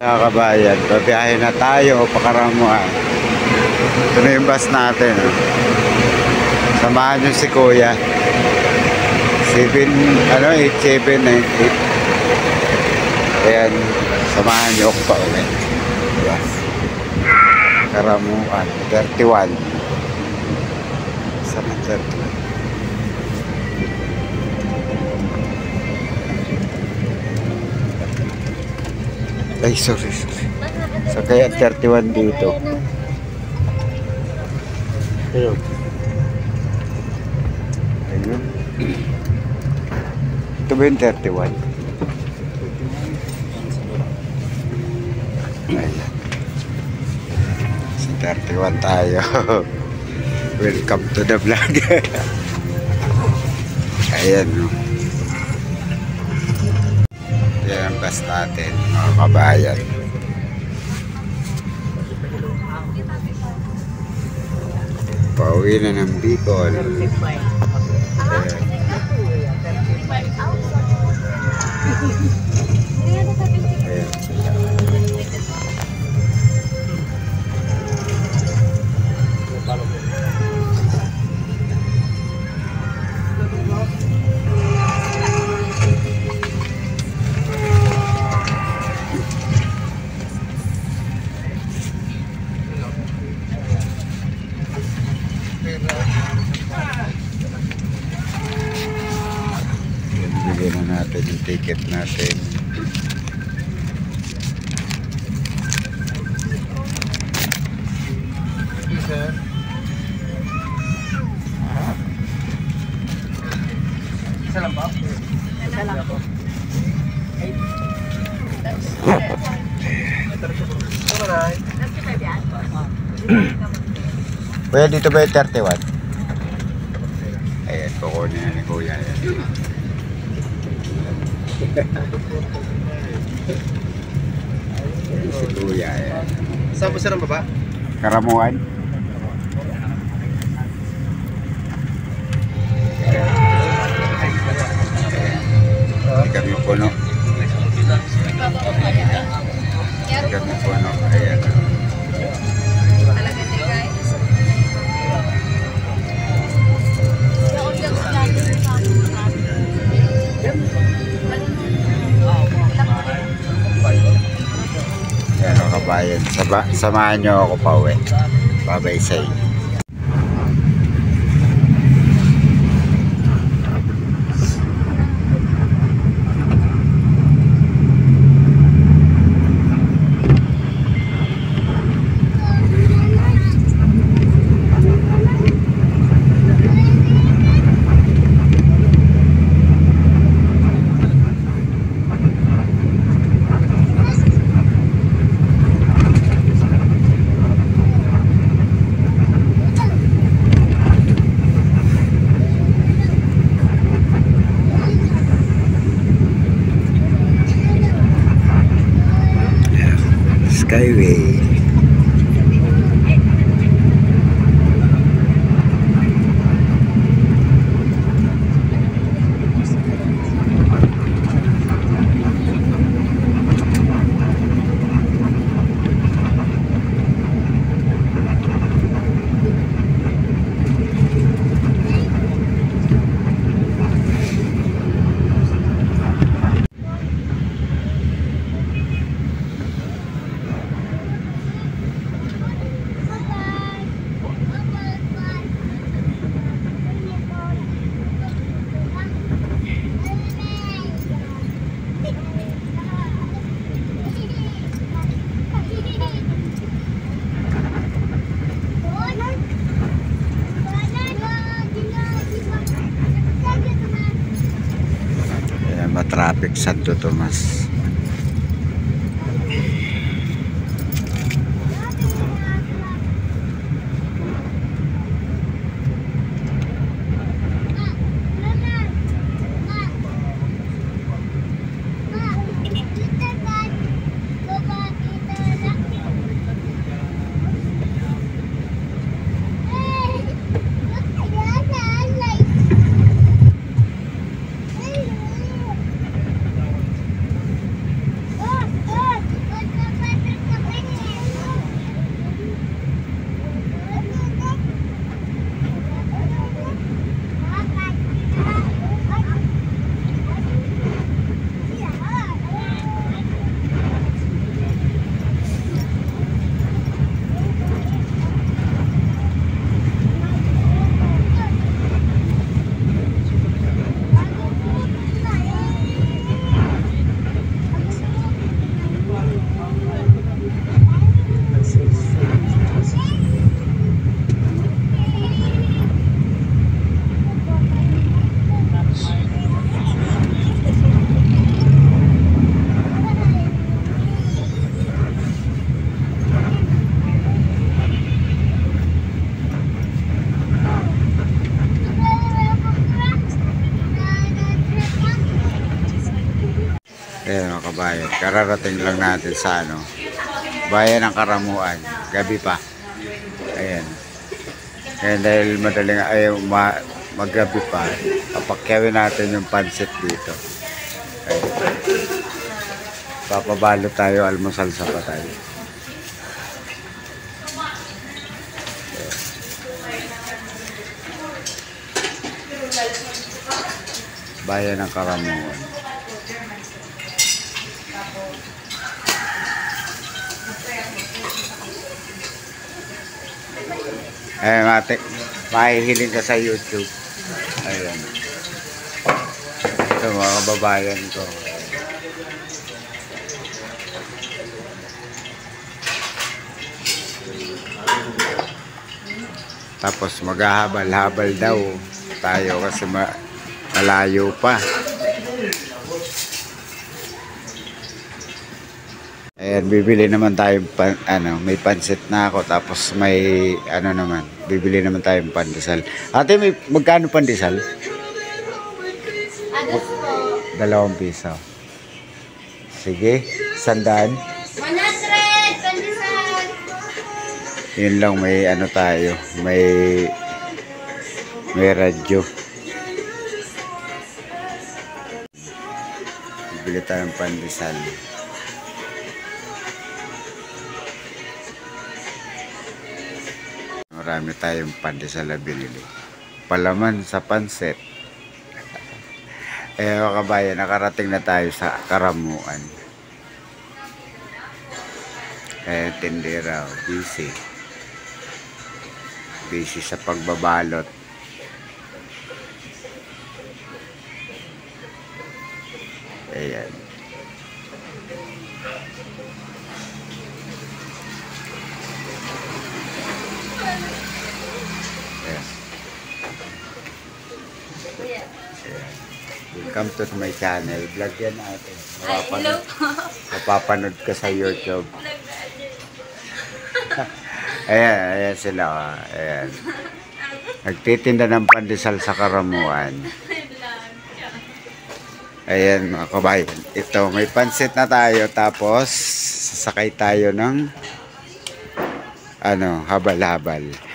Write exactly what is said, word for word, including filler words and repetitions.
Mga kabayan, babiyahe na tayo pakaramuan. Ito na yung bus natin. Oh. Samahan nyo si Kuya. seven, ano, eight seven nine eight. Ayan, samahan nyo ako pa ulit. Yes. Karamuan, thirty-one. Saan ang thirty-one? Ay, sorry, sorry. So, kaya thirty-one dito. Ayun. Ayun. Ito ba yung thirty-one? Ayan. Sa thirty-one tayo. Welcome to the vlog. Ayan, no. Yan ang bus natin, mga kabayan. Pauwi na ng Bicol. Ayan. Bigyan na natin yung ticket natin. Isa lang ba? Isa lang po. Kuya, dito ba yung thirty-one? Ayan, kukunin na ni Kuya. Ayan. Si Kuya, ayan. Saan po sila baba? Karamuan. Hindi kami puno. Hindi kami puno. Ayan. Ayan o kabayan. Saba, samahan nyo ako pa uwi. Babay sa inyo. Skyway. Traffic Santo Tomas. Kararating lang natin sa ano, bayan ng Karamuan. Gabi pa. Ayan. Kaya dahil madaling ay ma, maggabi pa, papakyawin natin yung pansit dito. Ayan. Papabalo tayo, almusal sa patay. Bayan ng Karamuan. Eh, mate, mahihiling ka sa YouTube. Ayan. Ito mga kababayan ko. Tapos maghahabal-habal daw tayo kasi ma malayo pa. Ayan, bibili naman tayo pan, ano, may pansit na ako tapos may ano naman, bibili naman tayong pandesal. Ate, may magkano pandesal? Ano po? Dalawang piso. Sige, sandaan. one hundred! Pandesal! Yun lang, may ano tayo, may may radyo. Bibili tayong pandesal. Marami tayong pandesal na binili. Palaman sa pansit. Eh mga kabayan, nakarating na tayo sa Karamuan. Eh, tindera, busy. Busy sa pagbabalot. Ayan. Ayan. Ayan. Welcome to my channel. Vlog yan natin. Mapapanood, mapapanood ka sa YouTube. Ayan, ayan sila. Oh. Ayan. Nagtitinda ng pandesal sa Karamuan. Ayan mga kabayan. Ito, may pansit na tayo. Tapos, sasakay tayo ng ano, habal-habal.